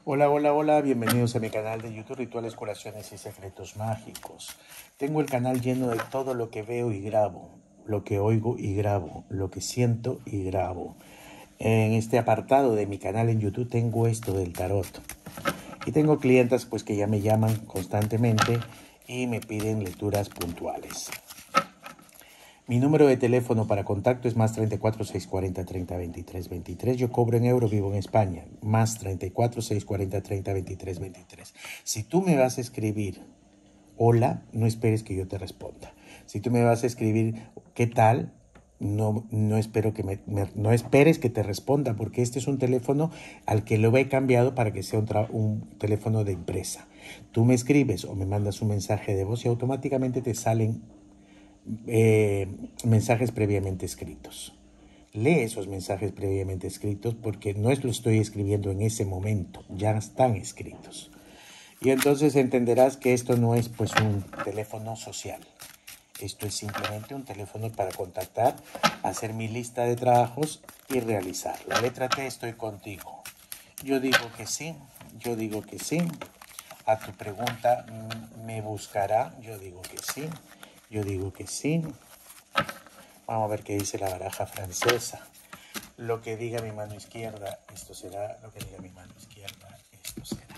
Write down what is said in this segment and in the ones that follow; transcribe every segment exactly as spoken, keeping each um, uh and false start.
Hola, hola, hola, bienvenidos a mi canal de YouTube Rituales, Curaciones y Secretos Mágicos. Tengo el canal lleno de todo lo que veo y grabo, lo que oigo y grabo, lo que siento y grabo. En este apartado de mi canal en YouTube tengo esto del tarot. Y tengo clientas pues que ya me llaman constantemente y me piden lecturas puntuales. Mi número de teléfono para contacto es más treinta y cuatro, seiscientos cuarenta, treinta, veintitrés, veintitrés. Yo cobro en euro, vivo en España. Más treinta y cuatro, seiscientos cuarenta, treinta, veintitrés, veintitrés. Si tú me vas a escribir hola, no esperes que yo te responda. Si tú me vas a escribir ¿qué tal? No, no, espero que me, me, no esperes que te responda, porque este es un teléfono al que lo he cambiado para que sea un, un teléfono de empresa. Tú me escribes o me mandas un mensaje de voz y automáticamente te salen Eh, mensajes previamente escritos. Lee esos mensajes previamente escritos porque no es lo estoy escribiendo en ese momento, ya están escritos. Y entonces entenderás que esto no es pues un teléfono social. Esto es simplemente un teléfono para contactar, hacer mi lista de trabajos y realizar. La letra T, estoy contigo. Yo digo que sí, yo digo que sí. A tu pregunta, ¿me buscará? Yo digo que sí. Yo digo que sí. Vamos a ver qué dice la baraja francesa. Lo que diga mi mano izquierda, esto será. Lo que diga mi mano izquierda, esto será.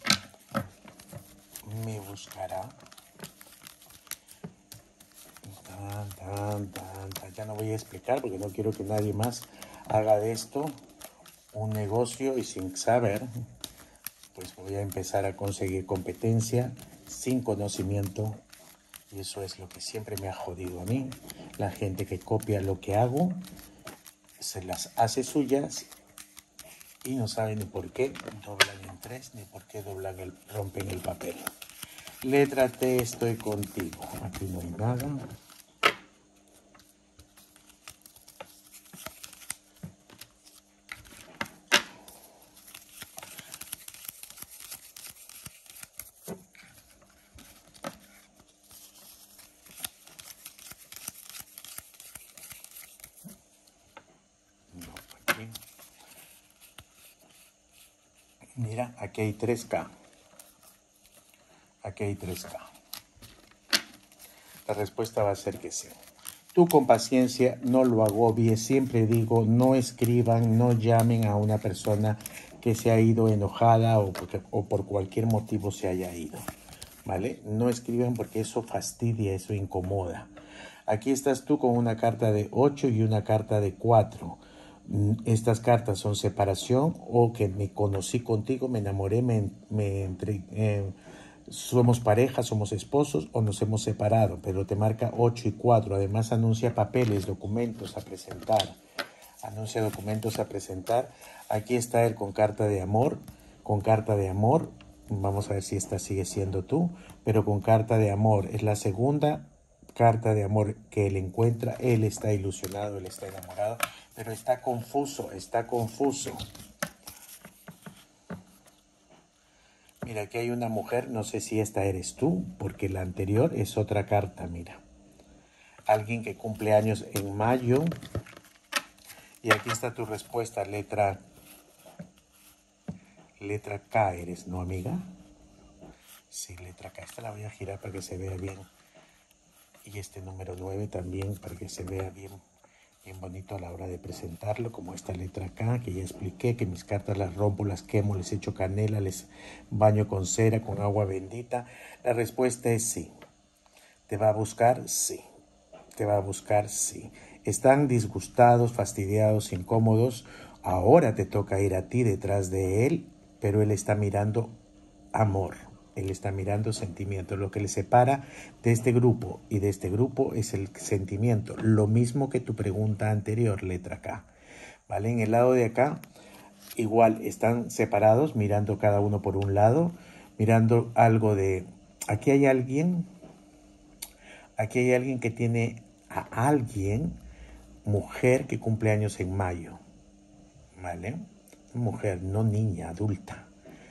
Me buscará. Tan, tan, tan, tan. Ya no voy a explicar porque no quiero que nadie más haga de esto un negocio y sin saber, pues voy a empezar a conseguir competencia sin conocimiento. Y eso es lo que siempre me ha jodido a mí. La gente que copia lo que hago, se las hace suyas y no saben ni por qué doblan en tres, ni por qué doblan el, rompen el papel. Letra T, estoy contigo. Aquí no hay nada. Mira, aquí hay tres K. Aquí hay tres K. La respuesta va a ser que sí. Tú con paciencia no lo agobies. Siempre digo, no escriban, no llamen a una persona que se ha ido enojada o, porque, o por cualquier motivo se haya ido. ¿Vale? No escriban porque eso fastidia, eso incomoda. Aquí estás tú con una carta de ocho y una carta de cuatro. Estas cartas son separación o que me conocí contigo, me enamoré, me, me entre, eh, somos pareja, somos esposos o nos hemos separado, pero te marca ocho y cuatro. Además anuncia papeles, documentos a presentar. Anuncia documentos a presentar. Aquí está él con carta de amor, con carta de amor. Vamos a ver si esta sigue siendo tú, pero con carta de amor. Es la segunda carta de amor que él encuentra. Él está ilusionado, él está enamorado, pero está confuso, está confuso. Mira, aquí hay una mujer, no sé si esta eres tú, porque la anterior es otra carta, mira. Alguien que cumple años en mayo. Y aquí está tu respuesta, letra, letra K eres, ¿no, amiga? Sí, letra K. Esta la voy a girar para que se vea bien. Y este número nueve también para que se vea bien, bien bonito a la hora de presentarlo, como esta letra K, que ya expliqué, que mis cartas las rompo, las quemo, les echo canela, les baño con cera, con agua bendita. La respuesta es sí. ¿Te va a buscar? Sí. ¿Te va a buscar? Sí. Están disgustados, fastidiados, incómodos. Ahora te toca ir a ti detrás de él, pero él está mirando amor. Él está mirando sentimiento. Lo que le separa de este grupo y de este grupo es el sentimiento. Lo mismo que tu pregunta anterior, letra K. ¿Vale? En el lado de acá, igual están separados, mirando cada uno por un lado, mirando algo de... Aquí hay alguien, aquí hay alguien que tiene a alguien, mujer que cumple años en mayo. ¿Vale? Mujer, no niña, adulta,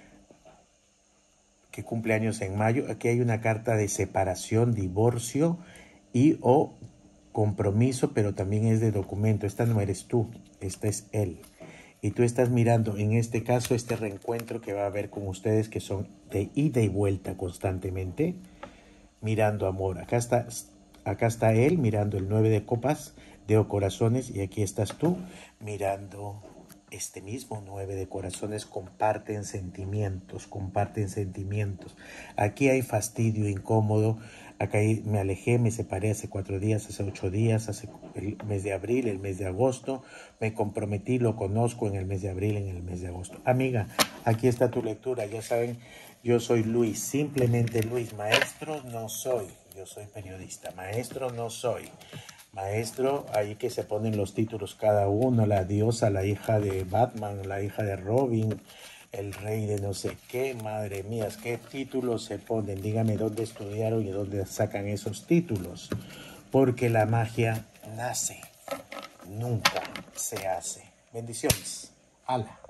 que cumple años en mayo. Aquí hay una carta de separación, divorcio y o compromiso, pero también es de documento. Esta no eres tú, esta es él. Y tú estás mirando, en este caso, este reencuentro que va a haber con ustedes, que son de ida y vuelta constantemente, mirando amor. Acá está, acá está él mirando el nueve de copas, de corazones, y aquí estás tú mirando este mismo nueve de corazones. Comparten sentimientos, comparten sentimientos. Aquí hay fastidio, incómodo. Acá me alejé, me separé hace cuatro días, hace ocho días, hace el mes de abril, el mes de agosto. Me comprometí, lo conozco en el mes de abril, en el mes de agosto. Amiga, aquí está tu lectura. Ya saben, yo soy Luis, simplemente Luis. Maestro no soy, yo soy periodista. Maestro no soy. Maestro, ahí que se ponen los títulos cada uno, la diosa, la hija de Batman, la hija de Robin, el rey de no sé qué, madre mía, qué títulos se ponen. Dígame dónde estudiaron y dónde sacan esos títulos. Porque la magia nace, nunca se hace. Bendiciones. Ala.